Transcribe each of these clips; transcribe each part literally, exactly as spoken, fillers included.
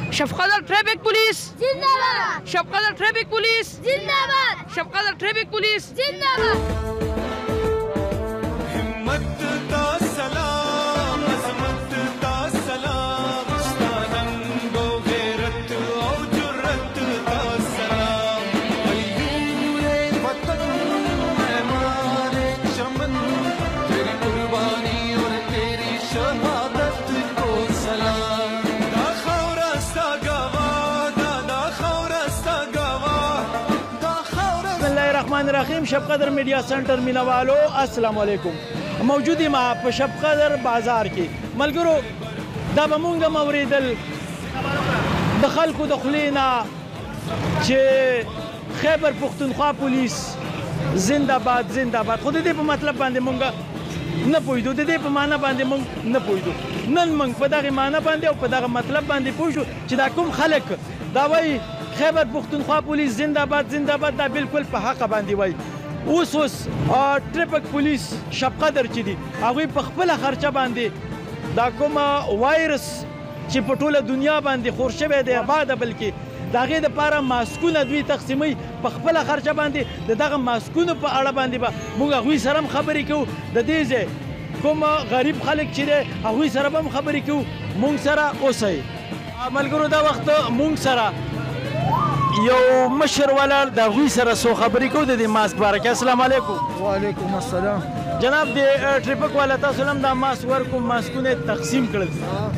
شفقدر traffic police जिंदाबाद शफकदर traffic police जिंदाबाद शफकदर ट्रैफिक पुलिस जिंदाबाद हिम्मत का सलाम अजमत का सलाम स्तानंगो गैरत और जुर्रत का सलाम अय्यूरे वतन हमारे चमन तेरी कुर्बानी और तेरी शहादत को सलाम दा खौरस्ता गवाह दा खौरस्ता गवाह दा खौरस्ता بسم الله الرحمن الرحیم شب قدر میډیا سنټر مینوالو السلام علیکم موجود یم په شب قدر بازار کې ملګرو دا به مونږ هم اورېدل د خلکو د خولې نه چې خیبر پښتونخوا پولیس زنده باد زنده باد خو د دې په مطلب باندې مونږ نه پوهېدو د دې په معنا باندې مونږ نه پوهېدو نن مونږ په دغه معنا باندې او په دغه مطلب باندې پوه شو چې دا کوم خلک دا وایي خیبر پښتونخوا پولیس زنده باد زنده باد دا بالکل په حق باندې وایي اوس اوس ټریفک پولیس شب قدر چې دي هغوی په خپله خرچه باندې دا کومه وایرس چې په ټوله دنیا باندې خور شوی دی آباده بلکې د هغې دپاره ماسکونه دوی تقسیموي په خپله خرچه باندې د دغه ماسکونو په اړه باندې به موږ هغوی سره هم خبرې کوو د دې ځای کوم غریب خلک چې دی هغوی سره به هم خبرې کوو موږ سره اوسئ ملګرو دا وخت موږ سره یو مشر ولاړ د هغوی سره څو خبرې کوو د دې ماسک باره کې السلام علیکم وعلیکم السلام جناب د ټریفک والا تاسو هم دا ماسک ورکو ماسکونه تقسیم کړل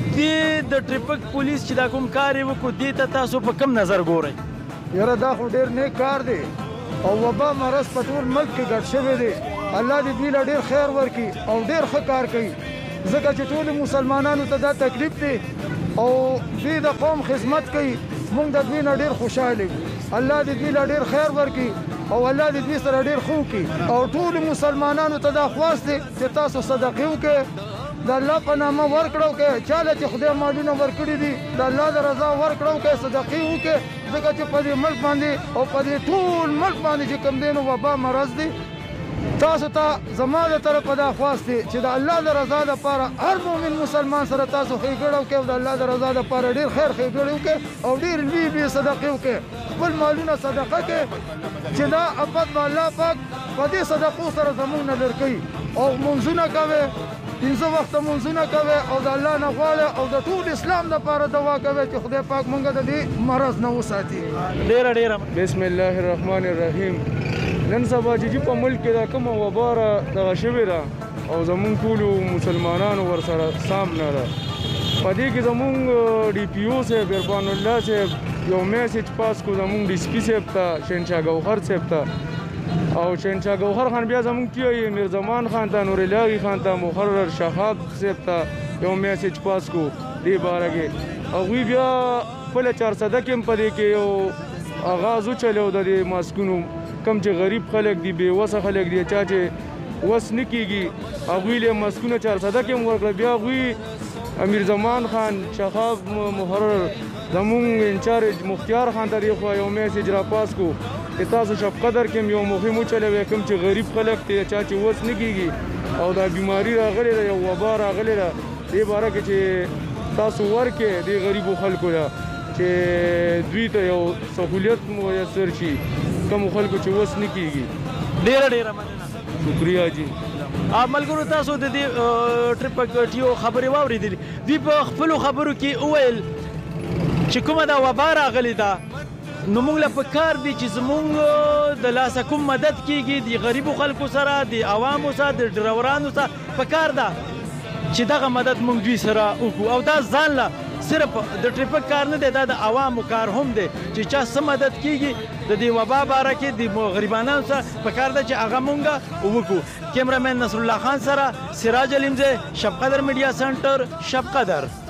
دې د ټریفک پولیس چې دا کوم کار یې وکړو دې ته تاسو په کم نظر ګورئ یاره دا خو ډېر نیک کار دی او وبا مرض په ټول ملک کې ګډ شوی دی الله دې دوی له ډېر خیر ورکړي او ډېر ښه کار کوي ځکه چې ټولو مسلمانانو ته دا تکلیف دی او دوی د قوم خدمت کوي موږ د دوی نه ډېر خوشحاله یو الله دې دوی له ډېر خیر ورکړي او الله دې دوی سره ډېر ښه وکړي او ټولو مسلمانانو ته دا خواست دی چې تاسو صدقې وکړئ د الله په نامه ورکړه وکړئ چاله چې خدای مالونه ورکړي دي د الله د رضا ورکړه وکړئ صدقې وکړئ ځکه چې په دې ملک باندې او په دې ټول ملک باندې چې کوم دی نو وبا مرض دی تاسو ته زما د طرفه دا خواست دی چې د الله د رضا دپاره هر مؤمن مسلمان سره تاسو ښېګړه وکړئ او د الله د رضا دپاره ډېر خیر ښېګړې وکړئ او ډېر لویې لویې صدقې وکړئ خپل مالونه صدقه کړئ چې دا افت به الله پاک په دې صدقو سره زموږ نه لرې کوي او لمونځونه کوئ پنځه وخته لمونځونه کوئ او د الله نه غواړئ او د ټول اسلام دپاره دعا کوئ چې خدای پاک موږ د دې مرض نه وساتي ډېره ډېره بسم الله الرحمن الرحیم نن سبا چې په ملک کې دا کومه وبا را دغه شوې ده او زمونږ ټولو مسلمانانو ورسره سامنا ده په دې کې زمونږ ډي پي او صاحب عرفان الله صاحب یو میسج پاس کو زمونږ ډي سي پي صاحب ته شهنشاه ګوهر صاحب ته او شهنشاه ګوهر خان بیا زمونږ کې میرزمان خان ته نورالهي خان ته مقرر شهاب صاحب ته یو میسج پاس کو دې باره کې هغوی بیا خپله چارسده کې هم په دې کې یو آغاز وچلو د دې ماسکونو کم چې غریب خلک دي بې وسه خلک دي چا چې وس نه کېږي هغوی له ماسکونه چارسده کې هم ورکړه بیا هغوی امیر زمان خان شهاب محرر زمونږ انچارج مختیار خان ته دې خوا یو میسج را پاس کو چې تاسو شب قدر کې هم یو مهم وچلوئ کوم چې غریب خلک دي چا چې وس نه کېږي او دا بیماري راغلې ده یو وبا راغلې ده دې باره کې چې تاسو ورکړئ دې غریبو خلکو ته چې دوی ته یو سهولیت میسر شي کومو خلکو چې وس نه کېږي ډېره ډېره مننه شکریه جی ملګرو تاسو د دې ټریفک ټیو خبرې واورېدلې دوی په خپلو خبرو کې وویل چې کومه دا وبا راغلې ده نو موږ له پکار دي چې زموږ د لاسه کوم مدد کېږي د غریبو خلکو سره د عوامو سره د ډرورانو سره پکار ده چې دغه مدد موږ دوی سره وکړو او دا ځان له صرف د ټریفک کار نه دی دا د عوامو کار هم دی چې چا څه مدد کېږي د دې وبا باره کې د غریبانو سره پکار ده چې هغه موږ وکړو کیمرامین نصر الله خان سره سراج علمزی شب قدر میډیا سنټر شب قدر